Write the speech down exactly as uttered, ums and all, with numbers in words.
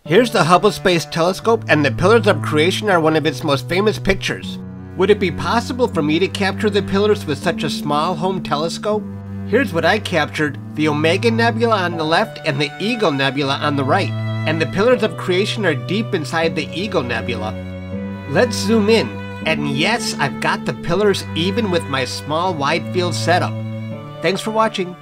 Here's the Hubble Space Telescope, and the Pillars of Creation are one of its most famous pictures. Would it be possible for me to capture the pillars with such a small home telescope? Here's what I captured: the Omega Nebula on the left and the Eagle Nebula on the right. And the Pillars of Creation are deep inside the Eagle Nebula. Let's zoom in. And yes, I've got the pillars even with my small wide field setup. Thanks for watching.